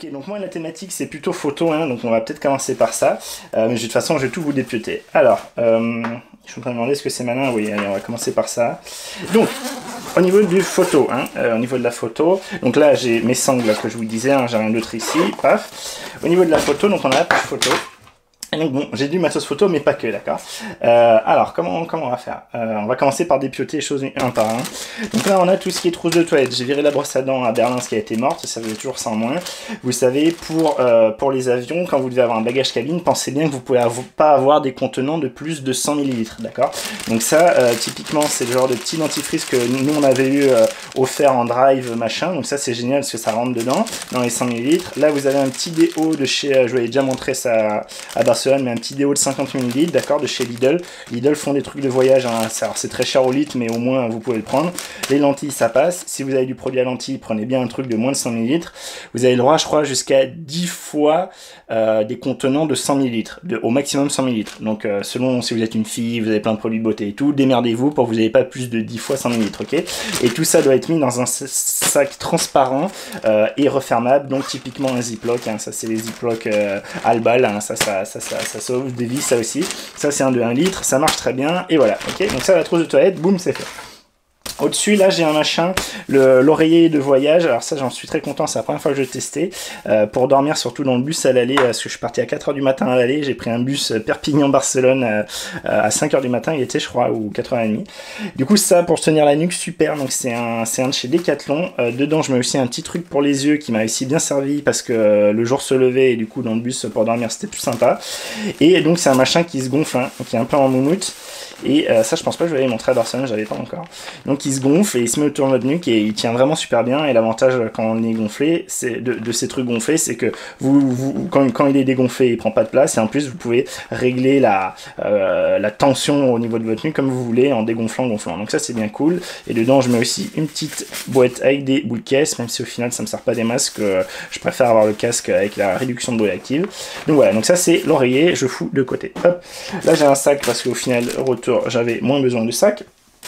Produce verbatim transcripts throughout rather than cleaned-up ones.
Ok, donc moi la thématique c'est plutôt photo, hein, donc on va peut-être commencer par ça, euh, mais de toute façon je vais tout vous dépioter. Alors, euh, je suis en train de demander est-ce que c'est malin, oui, allez, on va commencer par ça. Donc, au niveau du photo, hein, euh, au niveau de la photo, donc là j'ai mes sangles que je vous disais, hein, j'ai rien d'autre ici, paf. Au niveau de la photo, donc on a la page photo. Et donc bon, j'ai du matos photo, mais pas que, d'accord. Euh, alors, comment, comment on va faire euh, On va commencer par dépioter les choses un par un. Donc là, on a tout ce qui est trousse de toilette. J'ai viré la brosse à dents à Berlin, ce qui a été morte, ça faisait toujours ça en moins. Vous savez, pour, euh, pour les avions, quand vous devez avoir un bagage cabine, pensez bien que vous pouvez av pas avoir des contenants de plus de cent millilitres, d'accord. Donc ça, euh, typiquement, c'est le genre de petit dentifrice que nous, on avait eu euh, offert en drive, machin. Donc ça, c'est génial parce que ça rentre dedans, dans les cent millilitres. Là, vous avez un petit déo de chez, euh, je vous avais déjà montré ça à Barcelone, mais un petit déo de cinquante millilitres, d'accord, de chez Lidl. Lidl font des trucs de voyage, hein. Alors c'est très cher au litre, mais au moins vous pouvez le prendre. Les lentilles, ça passe. Si vous avez du produit à lentilles, prenez bien un truc de moins de cent millilitres. Vous avez le droit, je crois, jusqu'à dix fois euh, des contenants de cent millilitres, de, au maximum cent millilitres. Donc euh, selon si vous êtes une fille, vous avez plein de produits de beauté et tout, démerdez-vous pour que vous n'ayez pas plus de dix fois cent millilitres, ok. Et tout ça doit être mis dans un sac transparent euh, et refermable, donc typiquement un Ziploc, hein. Ça c'est les Ziploc euh, Albal, hein. ça, ça, ça, ça, ça sauve des vies, ça aussi. Ça c'est un de un litre, ça marche très bien, et voilà, ok. Donc ça, la trousse de toilette, boum, c'est fait. Au-dessus, là, j'ai un machin, l'oreiller de voyage. Alors ça, j'en suis très content, c'est la première fois que je l'ai testé. Euh, pour dormir, surtout dans le bus à l'aller, parce que je suis parti à quatre heures du matin à l'aller. J'ai pris un bus Perpignan-Barcelone euh, à cinq heures du matin, il était, je crois, ou quatre heures trente. Du coup, ça, pour tenir la nuque, super. Donc c'est un, un de chez Decathlon. Euh, dedans, je mets aussi un petit truc pour les yeux qui m'a aussi bien servi, parce que euh, le jour se levait, et du coup, dans le bus, pour dormir, c'était plus sympa. Et donc, c'est un machin qui se gonfle, hein, qui est un peu en moumoute. Et euh, ça, je pense pas que je vais aller montrer à Barcelone, j'avais pas encore. Donc il se gonfle et il se met autour de votre nuque et il tient vraiment super bien. Et l'avantage quand on est gonflé, c'est de, de ces trucs gonflés, c'est que vous, vous quand, quand il est dégonflé, il prend pas de place. Et en plus, vous pouvez régler la, euh, la tension au niveau de votre nuque comme vous voulez en dégonflant, gonflant. Donc ça, c'est bien cool. Et dedans, je mets aussi une petite boîte avec des boules caisses, même si au final, ça me sert pas des masques. Euh, je préfère avoir le casque avec la réduction de bruit active. Donc voilà, donc ça, c'est l'oreiller. Je fous de côté. Hop. Là, j'ai un sac parce qu'au final, retour, j'avais moins besoin de sac.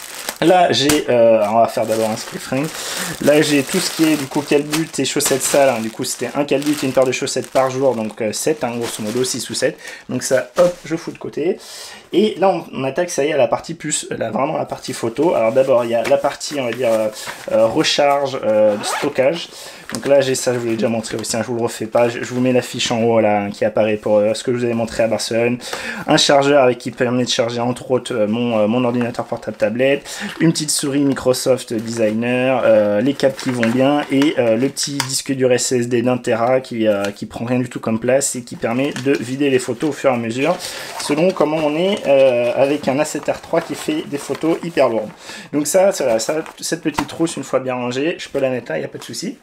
Là, j'ai, euh, on va faire d'abord un split frame. Là, j'ai tout ce qui est du coup calbut et chaussettes sales. Hein. Du coup, c'était un calbut et une paire de chaussettes par jour, donc euh, sept, hein, grosso modo, six ou sept. Donc ça, hop, je fous de côté. Et là, on, on attaque, ça y est, à la partie plus, là, vraiment la partie photo. Alors d'abord, il y a la partie, on va dire, euh, euh, recharge, euh, stockage. Donc là, j'ai ça, je vous l'ai déjà montré aussi, hein, je vous le refais pas. Je, je vous mets la fiche en haut, là, hein, qui apparaît pour euh, ce que je vous avais montré à Barcelone. Un chargeur avec qui permet de charger, entre autres, euh, mon, euh, mon ordinateur portable tablette. Une petite souris Microsoft Designer, euh, les câbles qui vont bien, et euh, le petit disque dur S S D d'un téra qui, euh, qui prend rien du tout comme place et qui permet de vider les photos au fur et à mesure, selon comment on est, euh, avec un A sept R trois qui fait des photos hyper lourdes. Donc ça, ça, ça, cette petite trousse, une fois bien rangée, je peux la mettre là, il n'y a pas de souci.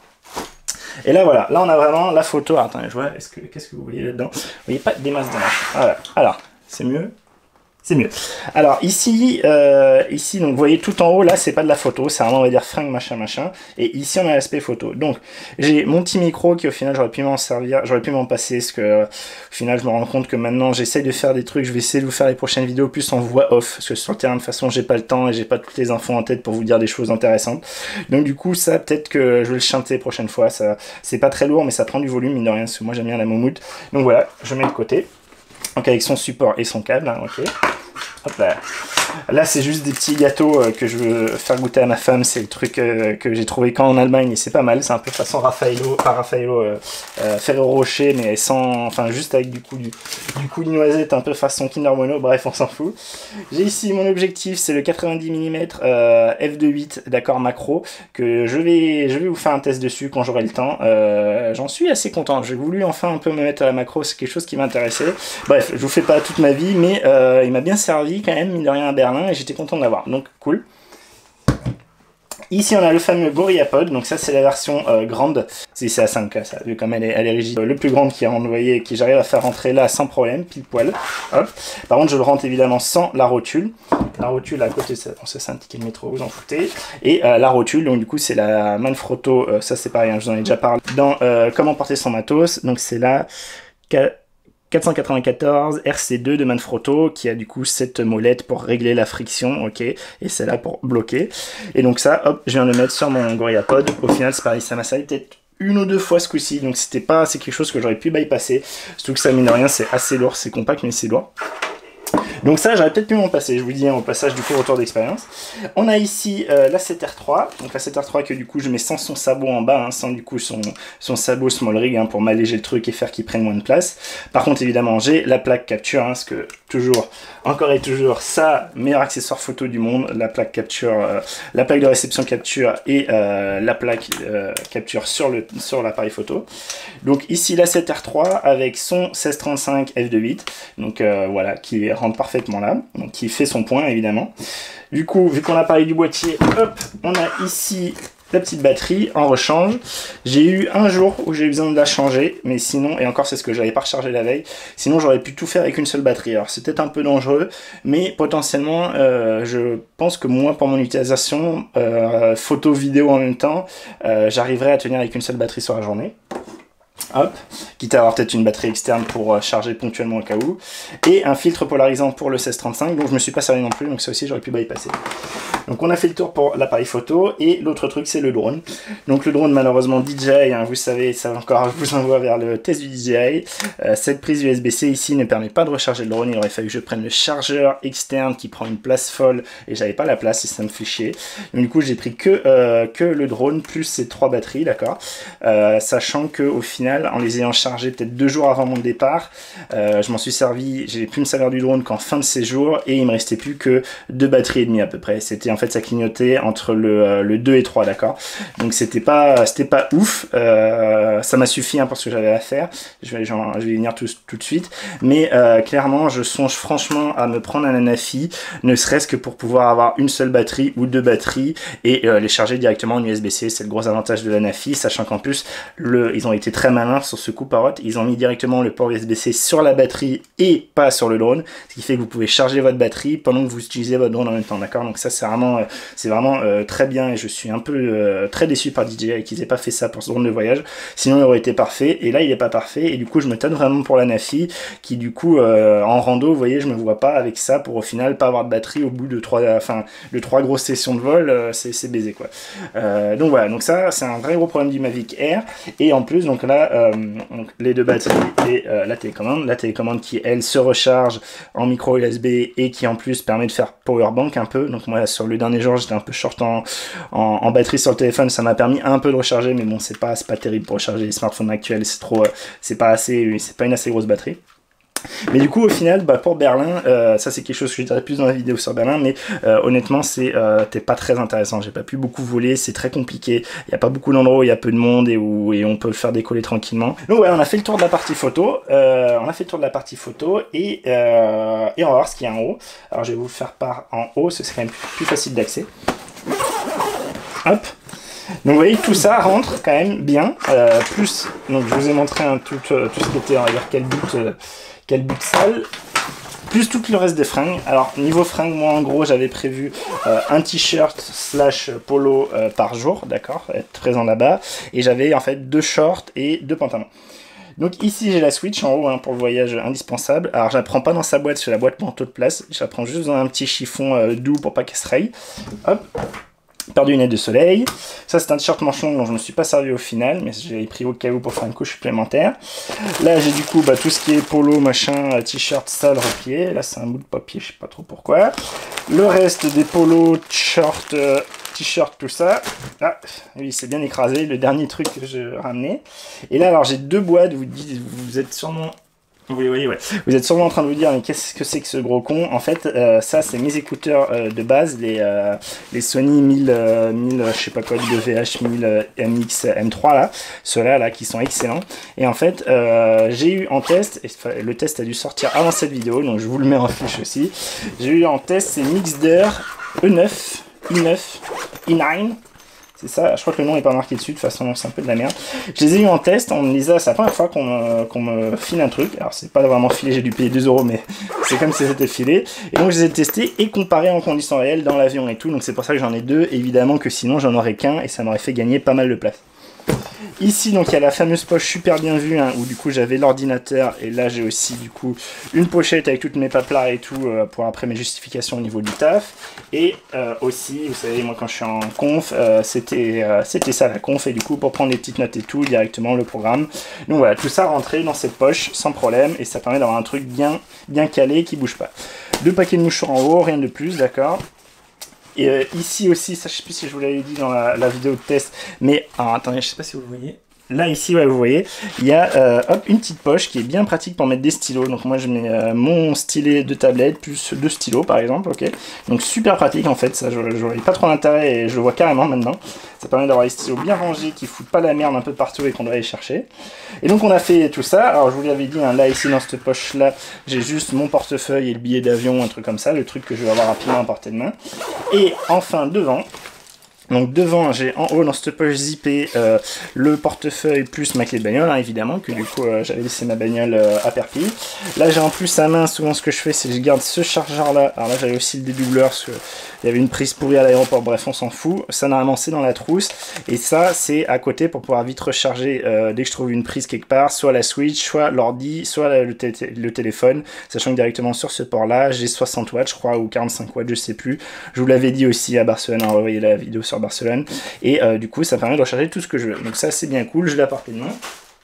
Et là voilà, là on a vraiment la photo. Alors, attendez, je vois, est-ce que qu'est-ce que vous voyez là-dedans? Vous voyez pas des masses de marche. Voilà. Alors, c'est mieux. C'est mieux. Alors ici, euh, ici, donc vous voyez tout en haut, là c'est pas de la photo, c'est vraiment on va dire fringue machin machin. Et ici on a l'aspect photo. Donc j'ai mon petit micro qui au final j'aurais pu m'en servir, j'aurais pu m'en passer, parce que euh, au final je me rends compte que maintenant j'essaye de faire des trucs, je vais essayer de vous faire les prochaines vidéos plus en voix off, parce que sur le terrain de toute façon j'ai pas le temps et j'ai pas toutes les infos en tête pour vous dire des choses intéressantes. Donc du coup ça peut-être que je vais le chanter la prochaine fois, ça c'est pas très lourd mais ça prend du volume mine de rien, parce que moi j'aime bien la moumoute. Donc voilà, je mets de côté. Donc avec son support et son câble, hein, ok. Hop là. Là c'est juste des petits gâteaux euh, que je veux faire goûter à ma femme, c'est le truc euh, que j'ai trouvé quand en Allemagne et c'est pas mal, c'est un peu façon Raffaello, pas Raffaello, euh, euh, Ferrero Rocher mais sans, enfin juste avec du coup du, du coulis de noisette, un peu façon Kinder Bueno, bref on s'en fout. J'ai ici mon objectif, c'est le quatre-vingt-dix millimètres euh, f deux huit, d'accord, macro, que je vais, je vais vous faire un test dessus quand j'aurai le temps. Euh, j'en suis assez content, j'ai voulu enfin un peu me mettre à la macro, c'est quelque chose qui m'intéressait. Bref, je vous fais pas toute ma vie mais euh, il m'a bien servi quand même, mine de rien, à Berlin, et j'étais content de l'avoir, donc cool. Ici on a le fameux GorillaPod, donc ça c'est la version euh, grande, c'est à cinq K ça, vu comme elle est, elle est rigide. Le plus grande qui est envoyé, qui j'arrive à faire rentrer là sans problème, pile poil. Hop. Par contre je le rentre évidemment sans la rotule. La rotule à côté, ça, bon, ça c'est un ticket de métro, vous en foutez. Et euh, la rotule, donc du coup c'est la Manfrotto, euh, ça c'est pareil, hein, je vous en ai déjà parlé, dans euh, comment porter son matos, donc c'est la quatre cent quatre-vingt-quatorze R C deux de Manfrotto qui a du coup cette molette pour régler la friction, ok, et celle-là pour bloquer. Et donc ça, hop, je viens de le mettre sur mon GorillaPod. Au final, c'est pareil, ça m'a servi peut-être une ou deux fois ce coup-ci, donc c'était pas, c'est quelque chose que j'aurais pu bypasser, surtout que ça mine de rien c'est assez lourd, c'est compact mais c'est lourd. Donc ça, j'aurais peut-être pu m'en passer, je vous dis hein, au passage du coup retour d'expérience. On a ici euh, la sept R trois, donc la sept R trois que du coup je mets sans son sabot en bas, hein, sans du coup son, son sabot small rig hein, pour m'alléger le truc et faire qu'il prenne moins de place. Par contre évidemment j'ai la plaque capture, hein, parce que toujours, encore et toujours, ça, meilleur accessoire photo du monde, la plaque capture, euh, la plaque de réception capture et euh, la plaque euh, capture sur le sur l'appareil photo. Donc ici la sept R trois avec son seize trente-cinq f deux point huit, donc euh, voilà, qui rentre parfaitement là, donc qui fait son point évidemment. Du coup, vu qu'on a parlé du boîtier, hop, on a ici la petite batterie en rechange. J'ai eu un jour où j'ai eu besoin de la changer, mais sinon, et encore c'est ce que j'avais pas rechargé la veille, sinon j'aurais pu tout faire avec une seule batterie. Alors c'est peut-être un peu dangereux, mais potentiellement, euh, je pense que moi pour mon utilisation, euh, photo, vidéo en même temps, euh, j'arriverai à tenir avec une seule batterie sur la journée. Hop, quitte à avoir peut-être une batterie externe pour charger ponctuellement au cas où, et un filtre polarisant pour le seize trente-cinq, donc je me suis pas servi non plus, donc ça aussi j'aurais pu bypasser. Donc on a fait le tour pour l'appareil photo, et l'autre truc c'est le drone. Donc le drone malheureusement D J I, hein, vous savez, ça encore, je vous envoie vers le test du D J I. Euh, cette prise U S B C ici ne permet pas de recharger le drone, il aurait fallu que je prenne le chargeur externe qui prend une place folle, et j'avais pas la place et ça me fait chier. Donc du coup j'ai pris que, euh, que le drone plus ces trois batteries, d'accord, euh, sachant que au final, en les ayant chargés peut-être deux jours avant mon départ, euh, je m'en suis servi, j'ai pu me servir du drone qu'en fin de séjour et il me restait plus que deux batteries et demie à peu près. C'était en fait ça clignotait entre le, euh, le deux et trois, d'accord. Donc c'était pas c'était pas ouf, euh, ça m'a suffi hein, pour ce que j'avais à faire. Je vais, genre, je vais y venir tout, tout de suite, mais euh, clairement je songe franchement à me prendre un Anafi, ne serait-ce que pour pouvoir avoir une seule batterie ou deux batteries et euh, les charger directement en U S B C. C'est le gros avantage de l'Anafi, sachant qu'en plus le, ils ont été très malins sur ce coup parotte, ils ont mis directement le port U S B C sur la batterie et pas sur le drone, ce qui fait que vous pouvez charger votre batterie pendant que vous utilisez votre drone en même temps, d'accord. Donc ça c'est vraiment, euh, c'est vraiment euh, très bien et je suis un peu euh, très déçu par D J I qu'ils aient pas fait ça pour ce drone de voyage, sinon il aurait été parfait, et là il est pas parfait, et du coup je me tâte vraiment pour la Nafi, qui du coup euh, en rando, vous voyez, je me vois pas avec ça pour au final pas avoir de batterie au bout de trois, enfin, de trois grosses sessions de vol, euh, c'est baisé quoi. Euh, donc voilà, donc ça c'est un vrai gros problème du Mavic Air, et en plus donc là Euh, donc les deux batteries et euh, la télécommande, la télécommande qui elle se recharge en micro U S B et qui en plus permet de faire powerbank un peu. Donc moi sur le dernier jour j'étais un peu short en, en, en batterie sur le téléphone, ça m'a permis un peu de recharger, mais bon c'est pas, c'est pas terrible pour recharger les smartphones actuels, c'est trop, c'est pas assez, c'est pas une assez grosse batterie. Mais du coup au final bah, pour Berlin, euh, ça c'est quelque chose que je dirais plus dans la vidéo sur Berlin, mais euh, honnêtement c'est euh, pas très intéressant, j'ai pas pu beaucoup voler, c'est très compliqué, il n'y a pas beaucoup d'endroits où il y a peu de monde et où et on peut le faire décoller tranquillement. Donc ouais, on a fait le tour de la partie photo, euh, on a fait le tour de la partie photo et, euh, et on va voir ce qu'il y a en haut. Alors je vais vous le faire par en haut, c'est quand même plus, plus facile d'accès. Hop. Donc vous voyez tout ça rentre quand même bien, euh, plus, donc je vous ai montré un, tout, euh, tout ce qui était, on va dire, quel but, euh, quel but sale, plus tout le reste des fringues. Alors niveau fringues, moi en gros j'avais prévu euh, un t-shirt slash polo euh, par jour, d'accord, être présent là-bas, et j'avais en fait deux shorts et deux pantalons. Donc ici j'ai la Switch en haut hein, pour le voyage indispensable. Alors je la prends pas dans sa boîte, c'est la boîte manteau de place, je la prends juste dans un petit chiffon euh, doux pour pas qu'elle se raye. Hop. Paire de lunettes de soleil. Ça c'est un t-shirt manche longue dont je me suis pas servi au final, mais j'ai pris au cas où pour faire une couche supplémentaire. Là j'ai du coup bah, tout ce qui est polo, machin, t-shirt sale, replié. Là c'est un bout de papier, je sais pas trop pourquoi. Le reste des polos, shorts, euh, t-shirt, tout ça. Ah, oui c'est bien écrasé, le dernier truc que j'ai ramené. Et là alors j'ai deux boîtes, vous dites, vous êtes sûrement... Oui, oui, oui. Vous êtes sûrement en train de vous dire, mais qu'est-ce que c'est que ce gros con? En fait, euh, ça, c'est mes écouteurs euh, de base, les, euh, les Sony mille, euh, mille, je sais pas quoi, W H mille euh, M X M trois, là, ceux-là, là, qui sont excellents. Et en fait, euh, j'ai eu en test, et le test a dû sortir avant cette vidéo, donc je vous le mets en fiche aussi. J'ai eu en test ces Mixder E neuf, I neuf, I neuf. C'est ça, je crois que le nom n'est pas marqué dessus, de toute façon c'est un peu de la merde. Je les ai eu en test, on me les a, c'est la première fois qu'on me, qu'on me file un truc. Alors c'est pas vraiment filé, j'ai dû payer deux euros, mais c'est comme si c'était filé. Et donc je les ai testés et comparés en conditions réelles dans l'avion et tout, donc c'est pour ça que j'en ai deux, évidemment que sinon j'en aurais qu'un et ça m'aurait fait gagner pas mal de place. Ici, donc, il y a la fameuse poche super bien vue, hein, où du coup j'avais l'ordinateur, et là j'ai aussi du coup une pochette avec toutes mes papelards et tout, euh, pour après mes justifications au niveau du taf. Et euh, aussi, vous savez, moi quand je suis en conf, euh, c'était euh, c'était ça la conf, et du coup pour prendre des petites notes et tout, directement le programme. Donc voilà, tout ça rentré dans cette poche sans problème, et ça permet d'avoir un truc bien, bien calé qui bouge pas. Deux paquets de mouchoirs en haut, rien de plus, d'accord. Et euh, ici aussi, ça je sais plus si je vous l'avais dit dans la, la vidéo de test, mais alors, attendez, je sais pas si vous le voyez. Là ici, ouais, vous voyez, il y a euh, hop, une petite poche qui est bien pratique pour mettre des stylos. Donc moi je mets euh, mon stylet de tablette plus deux stylos par exemple, ok. Donc super pratique en fait, ça je n'aurais pas trop d'intérêt et je le vois carrément maintenant. Ça permet d'avoir les stylos bien rangés qui foutent pas la merde un peu partout et qu'on doit aller chercher. Et donc on a fait tout ça. Alors je vous l'avais dit, hein, là ici dans cette poche là, j'ai juste mon portefeuille et le billet d'avion, un truc comme ça, le truc que je vais avoir rapidement à portée de main. Et enfin devant. Donc devant, j'ai en haut dans cette poche zippée euh, le portefeuille plus ma clé de bagnole, hein, évidemment, que du coup euh, j'avais laissé ma bagnole euh, à Perpignan. Là j'ai en plus à main, souvent ce que je fais c'est que je garde ce chargeur là. Alors là j'avais aussi le dédoubleur parce qu'il y avait une prise pourrie à l'aéroport, bref on s'en fout. Ça normalement c'est dans la trousse, et ça c'est à côté pour pouvoir vite recharger euh, dès que je trouve une prise quelque part, soit la Switch, soit l'ordi, soit le, té le téléphone, sachant que directement sur ce port là j'ai soixante watts je crois, ou quarante-cinq watts, je sais plus. Je vous l'avais dit aussi à Barcelone, hein, revoyez la vidéo sur Barcelone, et euh, du coup ça permet de recharger tout ce que je veux. Donc ça c'est bien cool, je l'ai à portée de main.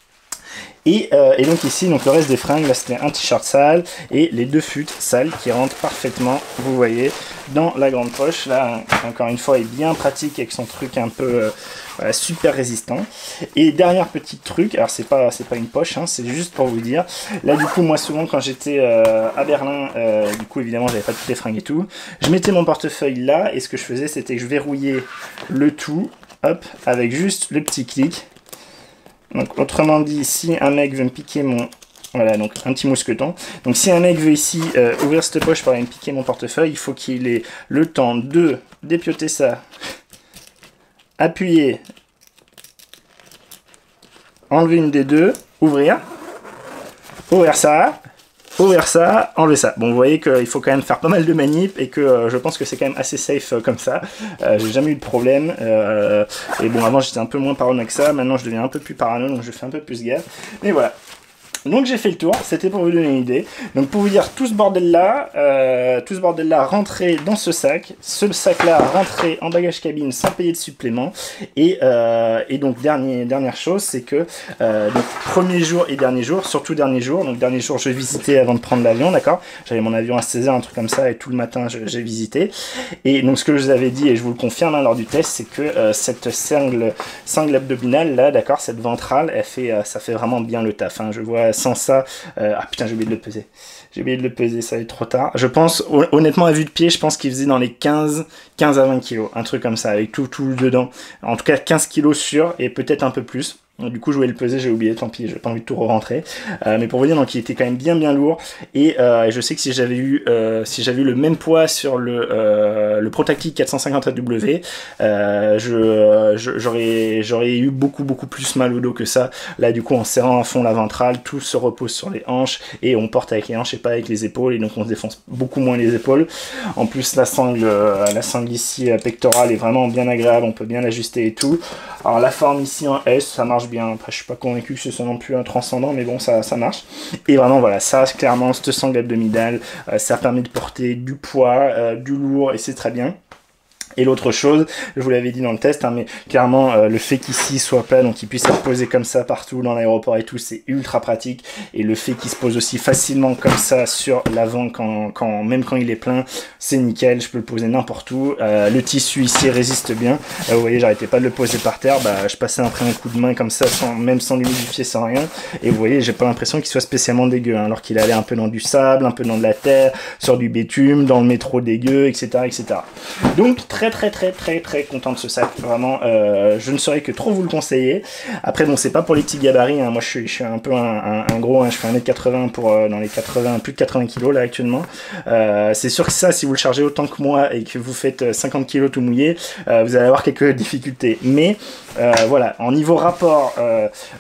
Et, euh, et donc ici, donc le reste des fringues, là c'était un t-shirt sale et les deux futes sales qui rentrent parfaitement, vous voyez, dans la grande poche. Là, encore une fois, est bien pratique avec son truc un peu euh, voilà, super résistant. Et dernier petit truc, alors c'est pas c'est pas une poche, hein, c'est juste pour vous dire. Là du coup, moi souvent quand j'étais euh, à Berlin, euh, du coup évidemment j'avais pas toutes les fringues et tout, je mettais mon portefeuille là et ce que je faisais c'était que je verrouillais le tout, hop, avec juste le petit clic. Donc autrement dit, si un mec veut me piquer mon... Voilà, donc un petit mousqueton. Donc si un mec veut ici euh, ouvrir cette poche pour aller me piquer mon portefeuille, il faut qu'il ait le temps de dépioter ça, appuyer, enlever une des deux, ouvrir, ouvrir ça, ouvrir ça, enlever ça. Bon, vous voyez qu'il faut quand même faire pas mal de manip et que euh, je pense que c'est quand même assez safe euh, comme ça. Euh, j'ai jamais eu de problème. Euh, et bon, avant j'étais un peu moins parano que ça. Maintenant je deviens un peu plus parano, donc je fais un peu plus gaffe. Mais voilà. Donc j'ai fait le tour, c'était pour vous donner une idée. Donc pour vous dire, tout ce bordel là, euh, tout ce bordel là rentré dans ce sac, ce sac là rentré en bagage cabine sans payer de supplément. Et, euh, et donc dernier, dernière chose, c'est que euh, donc premier jour et dernier jour, surtout dernier jour. Donc dernier jour, je visitais avant de prendre l'avion, d'accord. J'avais mon avion à seize heures, un truc comme ça, et tout le matin j'ai visité. Et donc ce que je vous avais dit, et je vous le confirme hein, lors du test, c'est que euh, cette sangle, sangle abdominale là, d'accord, cette ventrale, elle fait, euh, ça fait vraiment bien le taf. Hein. Je vois sans ça, euh, ah putain j'ai oublié de le peser, j'ai oublié de le peser, ça va être trop tard. Je pense, honnêtement à vue de pied, je pense qu'il faisait dans les quinze à vingt kilos, un truc comme ça, avec tout, tout dedans. En tout cas quinze kilos sûr, et peut-être un peu plus. Du coup je voulais le peser, j'ai oublié, tant pis, j'ai pas envie de tout re-rentrer. Euh, mais pour vous dire, donc il était quand même bien bien lourd. Et euh, je sais que si j'avais eu euh, si j'avais eu le même poids sur le, euh, le Protactic quatre cent cinquante A W, euh, je, je, j'aurais j'aurais eu beaucoup beaucoup plus mal au dos que ça. Là du coup en serrant à fond la ventrale, tout se repose sur les hanches et on porte avec les hanches et pas avec les épaules, et donc on se défonce beaucoup moins les épaules. En plus la sangle, la sangle ici pectorale est vraiment bien agréable, on peut bien l'ajuster et tout. Alors la forme ici en S, ça marche bien. Après je suis pas convaincu que ce soit non plus un transcendant, mais bon ça, ça marche. Et vraiment voilà, ça clairement cette sangle abdominale, euh, ça permet de porter du poids, euh, du lourd, et c'est très bien. Et l'autre chose, je vous l'avais dit dans le test, hein, mais clairement euh, le fait qu'ici soit plat, donc il puisse être posé comme ça partout dans l'aéroport et tout, c'est ultra pratique. Et le fait qu'il se pose aussi facilement comme ça sur l'avant, quand, quand, même quand il est plein, c'est nickel, je peux le poser n'importe où. Euh, le tissu ici résiste bien. Là, vous voyez, j'arrêtais pas de le poser par terre, bah, je passais après un coup de main comme ça, sans, même sans l'humidifier, sans rien. Et vous voyez, j'ai pas l'impression qu'il soit spécialement dégueu, hein, alors qu'il allait un peu dans du sable, un peu dans de la terre, sur du bitume, dans le métro dégueu, et cetera et cetera. Donc très très très très très content de ce sac, vraiment euh, je ne saurais que trop vous le conseiller. Après bon, c'est pas pour les petits gabarits, hein. Moi je suis, je suis un peu un, un, un gros, hein. Je fais un mètre quatre-vingts pour euh, dans les quatre-vingts, plus de quatre-vingts kilos là actuellement. Euh, c'est sûr que ça, si vous le chargez autant que moi et que vous faites cinquante kilos tout mouillé, euh, vous allez avoir quelques difficultés, mais euh, voilà, en niveau rapport euh, euh,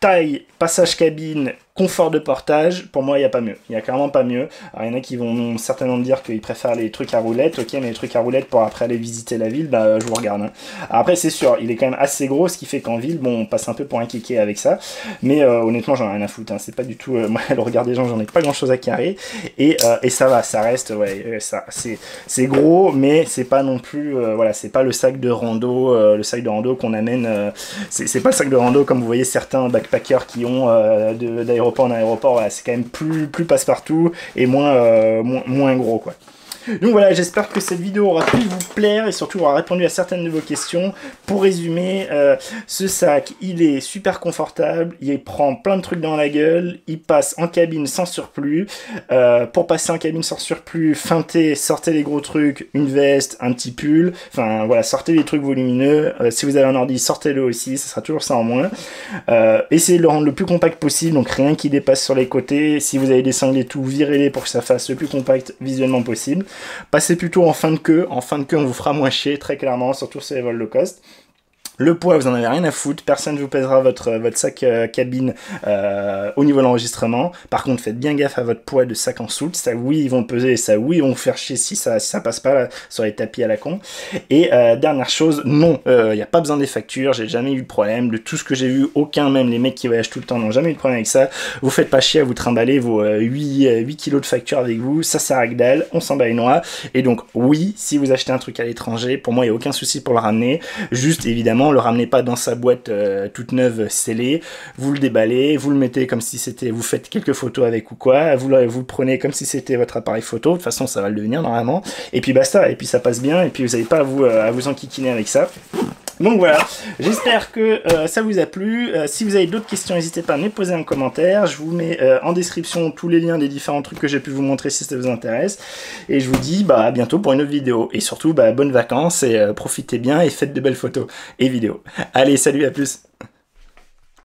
taille, passage cabine, confort de portage, pour moi il n'y a pas mieux, il n'y a clairement pas mieux. Alors il y en a qui vont certainement me dire qu'ils préfèrent les trucs à roulettes, ok, mais les trucs à roulettes pour après aller visiter la ville, bah je vous regarde. Hein. Alors, après c'est sûr, il est quand même assez gros, ce qui fait qu'en ville, bon on passe un peu pour un kéké avec ça, mais euh, honnêtement j'en ai rien à foutre, hein. C'est pas du tout, euh, moi le regard des gens j'en ai pas grand chose à carrer, et, euh, et ça va, ça reste, ouais, ça, c'est gros, mais c'est pas non plus, euh, voilà, c'est pas le sac de rando, euh, le sac de rando qu'on amène, euh, c'est pas le sac de rando comme vous voyez certains backpackers qui ont euh, d'aéroport en aéroport, voilà, c'est quand même plus, plus passe-partout et moins, euh, moins, moins gros quoi. Donc voilà, j'espère que cette vidéo aura pu vous plaire et surtout aura répondu à certaines de vos questions. Pour résumer, euh, ce sac, il est super confortable, il prend plein de trucs dans la gueule, il passe en cabine sans surplus. Euh, pour passer en cabine sans surplus, feintez, sortez les gros trucs, une veste, un petit pull, enfin voilà, sortez les trucs volumineux. Euh, si vous avez un ordi, sortez-le aussi, ça sera toujours ça en moins. Euh, essayez de le rendre le plus compact possible, donc rien qui dépasse sur les côtés. Si vous avez des sangles et tout, virez-les pour que ça fasse le plus compact visuellement possible. Passez plutôt en fin de queue, en fin de queue on vous fera moins chier très clairement, surtout sur les vols low cost. Le poids, vous en avez rien à foutre, personne ne vous pèsera votre, votre sac euh, cabine euh, au niveau de l'enregistrement. Par contre, faites bien gaffe à votre poids de sac en soute. Ça, oui, ils vont peser, ça, oui, ils vont vous faire chier si ça, si ça passe pas là, sur les tapis à la con. Et euh, dernière chose, non, il euh, n'y a pas besoin des factures, j'ai jamais eu de problème. De tout ce que j'ai vu, aucun, même les mecs qui voyagent tout le temps, n'ont jamais eu de problème avec ça. Vous faites pas chier à vous trimballer vos euh, huit kilos de factures avec vous, ça sert à que dalle, on s'en bat les noix. Et donc, oui, si vous achetez un truc à l'étranger, pour moi, il n'y a aucun souci pour le ramener. Juste, évidemment, le ramenez pas dans sa boîte euh, toute neuve scellée, vous le déballez, vous le mettez comme si c'était, vous faites quelques photos avec ou quoi, vous le, vous le prenez comme si c'était votre appareil photo, de toute façon ça va le devenir normalement, et puis basta, et puis ça passe bien, et puis vous n'avez pas à vous, euh, à vous enquiquiner avec ça. Donc voilà, j'espère que euh, ça vous a plu. Euh, si vous avez d'autres questions, n'hésitez pas à me les poser en commentaire. Je vous mets euh, en description tous les liens des différents trucs que j'ai pu vous montrer si ça vous intéresse. Et je vous dis bah, à bientôt pour une autre vidéo. Et surtout, bah, bonnes vacances et euh, profitez bien et faites de belles photos et vidéos. Allez, salut, à plus.